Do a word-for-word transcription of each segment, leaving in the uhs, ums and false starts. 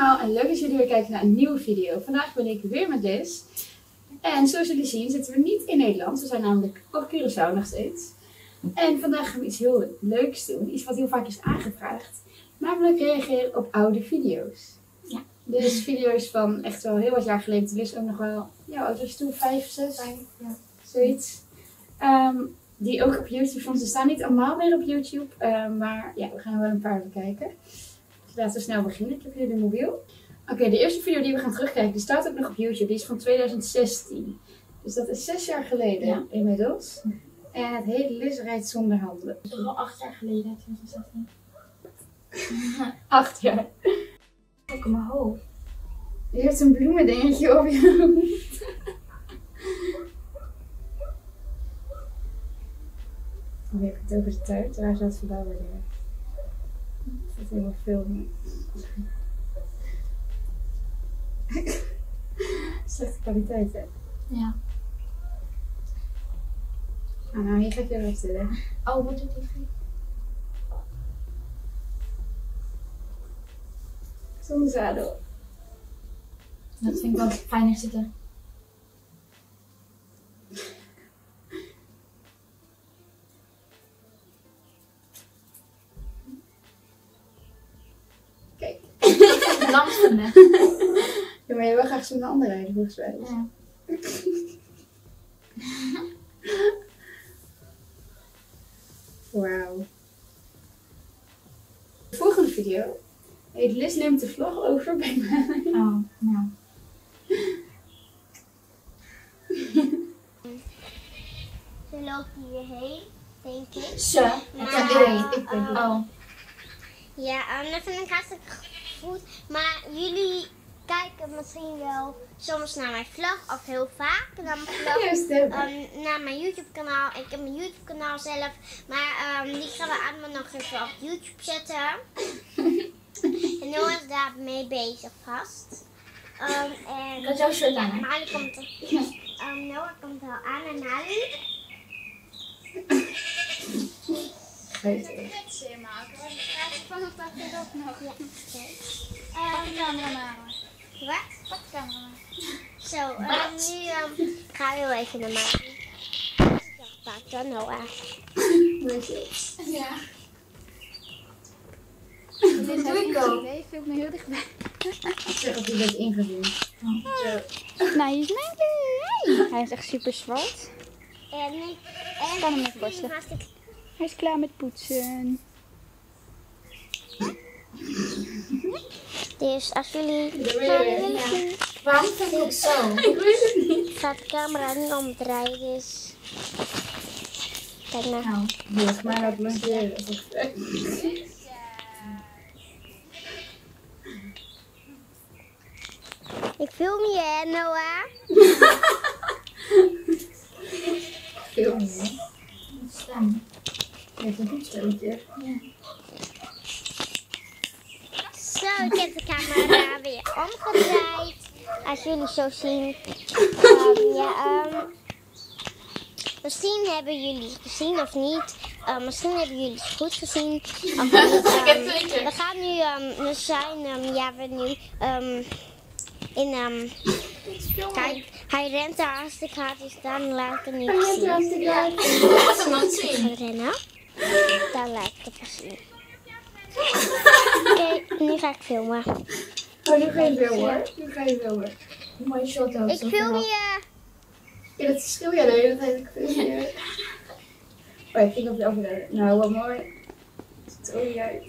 allemaal en leuk dat jullie weer kijken naar een nieuwe video. Vandaag ben ik weer met Liz. En zoals jullie zien zitten we niet in Nederland. We zijn namelijk op Curaçao nog steeds. En vandaag gaan we iets heel leuks doen. Iets wat heel vaak is aangevraagd. Namelijk reageren op oude video's. Ja. Dus video's van echt wel heel wat jaar geleden. Toen is ook nog wel, ja, wat was het toen? Vijf, zes? Vijf, ja. Zoiets. Um, die ook op YouTube stonden. Ze staan niet allemaal meer op YouTube. Um, maar ja, we gaan wel een paar bekijken. Dus laten we snel beginnen. Ik heb hier de mobiel. Oké, okay, de eerste video die we gaan terugkijken, die staat ook nog op YouTube. Die is van twintig zestien. Dus dat is zes jaar geleden ja. inmiddels. En het heet Liz rijdt zonder handen. Dat is al acht jaar geleden, twintig zestien. Acht jaar. Kijk op mijn hoofd. Je hebt een bloemendingetje op je hoofd. Dan heb ik het over de tuin. Daar zou het vandaan worden. Het zit helemaal filmen. Slechte kwaliteit, hè? Ja. Ah, nou, hier ga ik weer opstellen. Oh, wat doet die? Zonder zadel. Dat vind ik wel fijner zitten. Kijk. Lang vinden. Ja, maar je wil graag zo'n andere rijden, volgens mij. Ja. Wauw. De volgende video heet Liz neemt de vlog over bij mij. Oh, nou. Ze lopen hierheen, denk ik. Ze? Maar, Ja, ik denk het. Oh. Ja, um, dat vind ik hartstikke goed. Maar jullie kijken misschien wel soms naar mijn vlog, of heel vaak naar mijn vlog. Juist, hè? Um, naar mijn YouTube kanaal. Ik heb mijn YouTube kanaal zelf. Maar um, die gaan we allemaal nog even op YouTube zetten. En Noah is daar mee bezig vast. Um, en Dat is jouw shirt aan, hè? Mali komt er. Um, Noah komt al aan en Mali. Weet je. Pak maken, want ik ga er vanaf dat erop nog. Ja, oké. Pak de camera maar. Wat? Pak de camera maar. Zo, um, nu um, ga je even naar Mali. Pak dan Noah. Weet je. Ja. Dat doe ik ook. Nee, film me heel dichtbij. Zeg dat hij werd ingezien. Zo. Nou, hier is mijn hey. Hij is echt super zwart. En ik en Kan hem ik even borstelen. vind hartstikke- Hij is klaar met poetsen. Dus als jullie Daar ben je weer. zien, Waarom vind ik het zo? Ik weet het niet. gaat de camera niet omdraaien, dus... Kijk nou. Nou. Volgens mij had monteren. Ik film je, hè, Noah. Veel meer. Stem. Je hebt een goed stemmetje. Zo, ik heb de camera weer omgedraaid. Als jullie zo zien. Um, ja, um, misschien hebben jullie het gezien of niet. Uh, misschien hebben jullie het goed gezien. Of niet. Um, we gaan nu, um, we zijn, um, ja, we nu um, in, um, kijk, hij rent daar hartstikke hard, dus dan laat ik hem niet zien. Laat hem nog zien. Gaan rennen. Dan laat ik het pas zien. Oké, okay, nu ga ik filmen. Oh, nu ga je filmen hoor. Nu ga je filmen. Hoe mooie shot ook. Ik film je. Ja, dat schil jij de hele tijd. Ik film je. Oh, ik ging op de overleden. Nou, wat mooi. Het ziet er ook niet uit.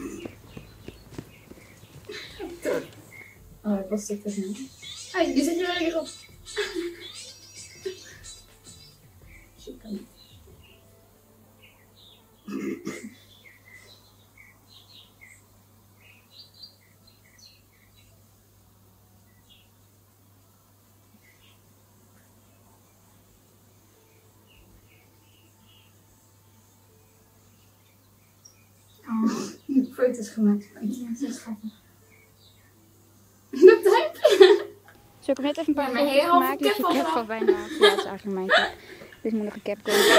Oh, ik was dit dus niet. Hey, die zit je er weer op. Zo kan het. Oh. Foto's gemaakt van je. Ja, zo schattig. Dat duimpje. Zo, ik heb net even een paar Ja, mijn foto's hele halve gemaakt. Dus je cap cap al valt bijna af. Ja, dat is eigenlijk mijn cap. Dus moet nog een cap komen.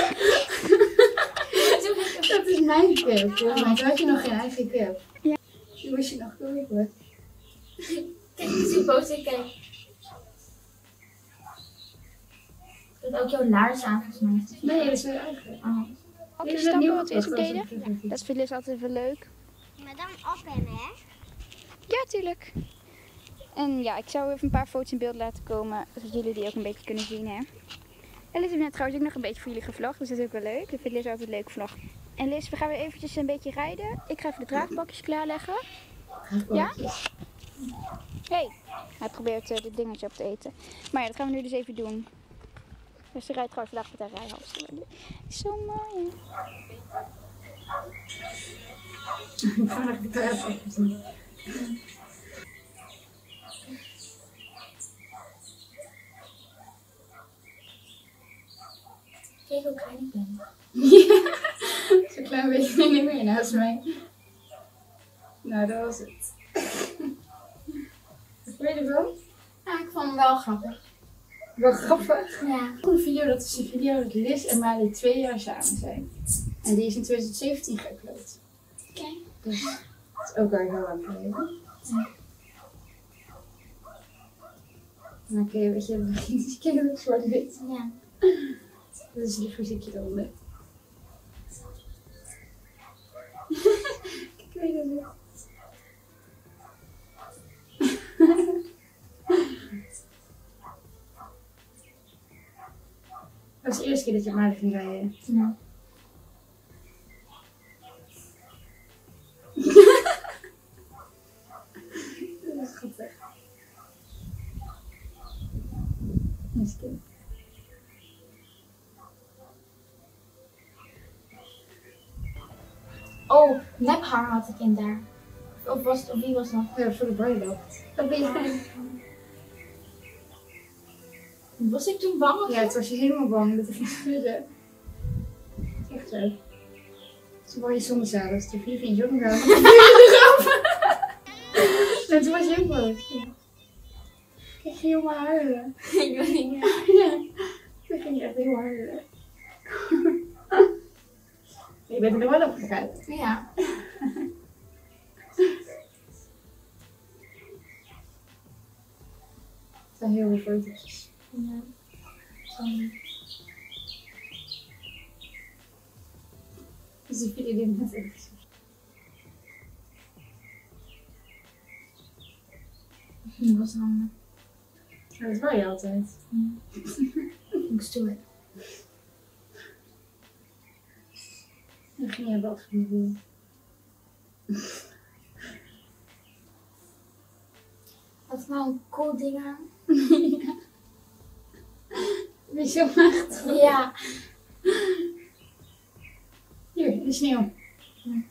Dat is mijn cap. Volgens mij had je nog geen eigen cap. Ja. Die moest je nog kopen. zie posten, kijk. Ik heb ook jouw laars aan, volgens mij. Nee, dat is weer eigen. Oh. Ook Dit die is het nieuwe stappen wat we eerst podcast, deden. als ik- Dat vinden ze altijd wel leuk. Maar dan ophennen, hè? Ja, tuurlijk. En ja, ik zou even een paar foto's in beeld laten komen, zodat jullie die ook een beetje kunnen zien, hè. En Liz heeft net trouwens ook nog een beetje voor jullie gevlogd, dus dat is ook wel leuk. Dat vindt Liz altijd leuk vlog. En Liz, we gaan weer eventjes een beetje rijden. Ik ga even de draagbalkjes klaarleggen. Ja? Hey, hij probeert uh, dit dingetje op te eten. Maar ja, dat gaan we nu dus even doen. Dus ze rijdt trouwens vandaag met haar rijhalstel. Zo mooi. Ik ga nog de draadbalkjes doen. Kijk hoe klein ik ben. Ja, zo'n klein beetje niet meer naast mij. Nou, dat was het. Wat vond je ervan? Ja, ik vond hem wel grappig. Wel grappig. Ja. Een video, dat is een video dat Liz en Mali twee jaar samen zijn. En die is in twintig zeventien geüpload. Oké. Dus dat is ook al heel lang geleden. Ja. Maar oké, weet je, ik ken het ook zwart-wit. Ja. Dat is een lief muziekje eronder. Ik weet het niet. Dat was de eerste keer dat je op Mali ging rijden. Ja. Dat is grappig. Eens kijken. Oh, nephaar had ik in daar. Of, was het, of wie was dat? Ja, voor de bruiloft. Dat ben je. Was ik toen bang of Ja, toen was je helemaal bang dat er ging schudden. Echt zo. Toen word je zonder zadel, dus toen vlieg je in je ook nog. En toen was je ook boos. Ja. Ik ging helemaal huilen. Ik weet niet meer. Ja, toen ging je echt helemaal huilen. Je bent er nog wel op gegaan. Ja. Het zijn heel veel foto's. Ja. Zo. Dus die video die ik net even gezien. Dat was handig. Ja, dat wou je altijd. Ik stoer. Dan ging je wel doen. Had ik nou een cool ding aan? Ja. Ben je zo macht? Ja. Hier, de sneeuw. Ja.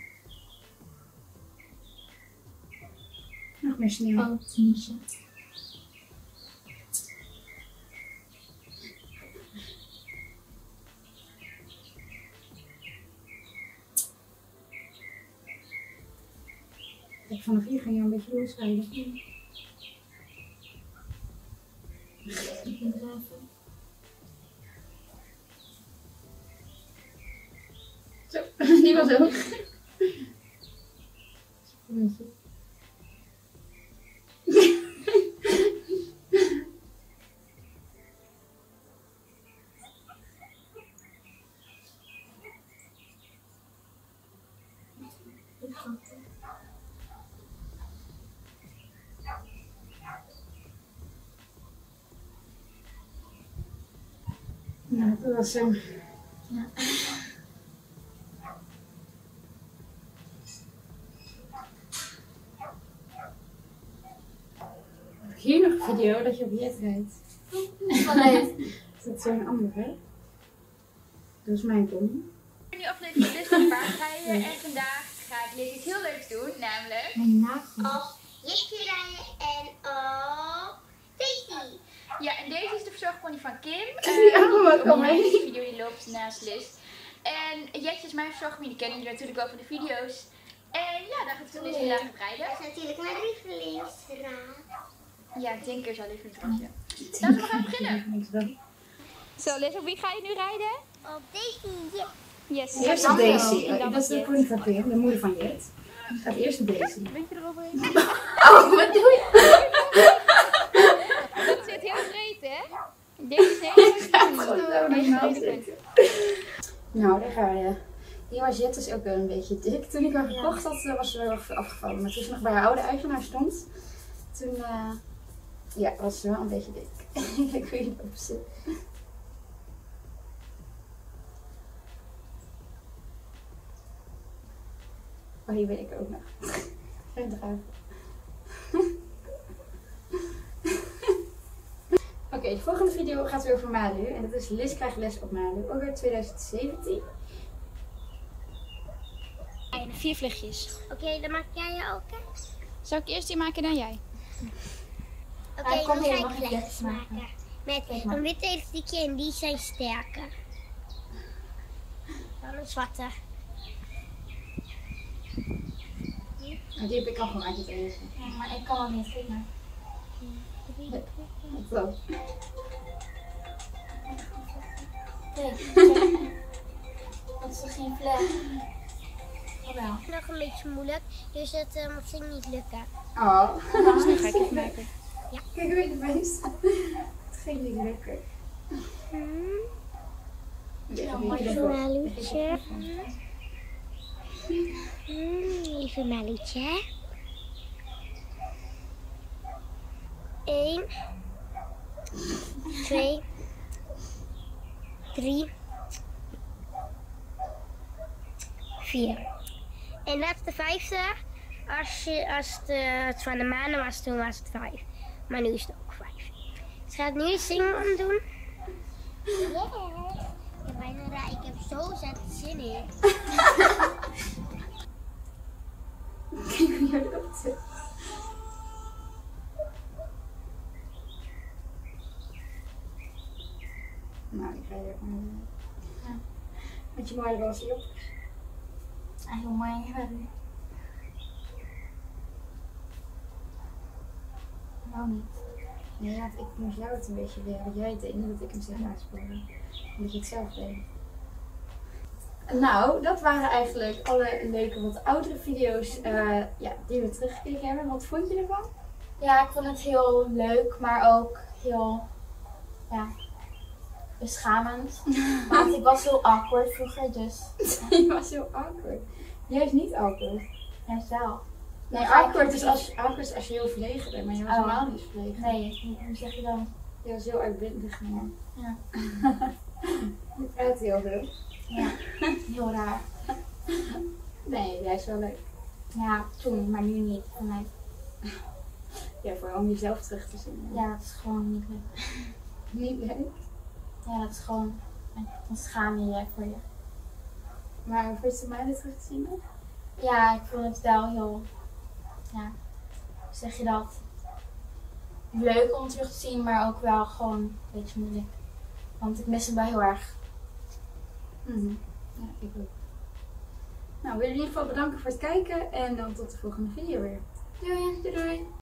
Nog meer sneeuw. Oh, het nietje. Kijk, vanaf hier ging je een beetje losrijden. Ik ging er even. Zo, die was ook. Spannetje. Nou, dat was hem. Ja. Heb ik hier nog een video dat je op jet rijdt? Van leuk. Dat is zo'n andere. Dat is mijn kom. Nu aflevering Liz van paardrijden en vandaag ga ik Liz iets heel leuks doen, namelijk... Mijn nagel. Op Jitje rijden en op Daisy. Ja, en deze is de verzorgpony van Kim. Die allemaal Uh, kan mee. Deze video die loopt naast Liz. En Jetje is mijn verzorgpony, die kennen jullie natuurlijk wel van de video's. En ja, daar gaat Liz vandaag op rijden. Dat is natuurlijk mijn lievelingsraad. Ja, ik denk er zo lievelingsdrankje. Laten we gaan beginnen. Zo Liz, op wie ga je nu rijden? Op Daisy, ja. Yes. Eerst op dan Daisy. En dan Dat is de Jet. pony van Kim, de moeder van Jet. Gaat eerst op Daisy. Weet je eroverheen? Oh, wat doe je? ga je. Die Wajette is ook wel een beetje dik. Toen ik haar gekocht had, uh, was ze wel erg afgevallen. Maar toen ze nog bij haar oude eigenaar stond, toen uh, ja, was ze wel een beetje dik. Ik weet niet of ze... Oh, hier ben ik ook nog. Geen draad. Oké, okay, de volgende video gaat weer over Malu. En dat is Liz krijgt les op Malu. Ook weer twintig zeventien. En vier vluchtjes. Oké, okay, dan maak jij je ook. Hè? Zal ik eerst die maken dan jij? Oké, okay, dan ga ik vlechtjes maken. maken. Met een wit elastiekje en die zijn sterker. Dan een zwarte. Die heb ik al gemaakt, het enige. Ja, maar ik kan het niet, kijk maar. Zo. Kijk, dat is toch geen vlecht? Oh wel. Nog een beetje moeilijk, dus het uh, misschien niet lukken. Oh. Dus nu ga ik het maken. Ja. Kijk, weet je best. Het ging niet lukken. Hmm. Ja, Even Maluutje. Hmm, even Maluutje. Eén. Twee. Drie. Vier. En dat is de vijfde. Als, je, als de, het van de maanden was, toen was het vijf. Maar nu is het ook vijf. Dus ik ga het nu zingen doen. Yeah. Ik heb bijna raar. Ik heb zo zet zin in. Kijk hoe jij erop zit. Nou, ik ga je even ja. Met je mooie roze op. Ah, heel mooi hebben. Nou niet. Nee, ja, ik moest jou het een beetje leren. Dat jij het deed, niet dat ik hem zelf uitspoorde. Omdat je het zelf deed. Nou, dat waren eigenlijk alle leuke, wat oudere video's uh, ja, die we teruggekeken hebben. Wat vond je ervan? Ja, ik vond het heel leuk, maar ook heel ja, beschamend. Want ik was heel awkward vroeger, dus... Je was heel awkward. Jij is niet awkward. Juist wel. Nee, awkward is als, awkward is als je heel verlegen bent, maar je was Oh. helemaal niet verlegen. Nee, hoe zeg je dan? Je was heel uitbundig. Maar... Ja. Je praat heel veel. Ja, heel raar. Nee, jij is wel leuk. Ja, toen, maar nu niet. Voor mij. Ja, vooral om jezelf terug te zien. Ja, dat is gewoon niet leuk. Niet leuk. Ja, dat is gewoon... Dan schaam je je voor je. Maar vond je het mij terug te zien? Ja, ik vond het wel heel... Ja, hoe zeg je dat? Leuk om terug te zien, maar ook wel gewoon een beetje moeilijk. Want ik mis hem wel heel erg. Mm-hmm. Ja, ik ook. Nou, we willen in ieder geval bedanken voor het kijken en dan tot de volgende video weer. Doei! Doei doei!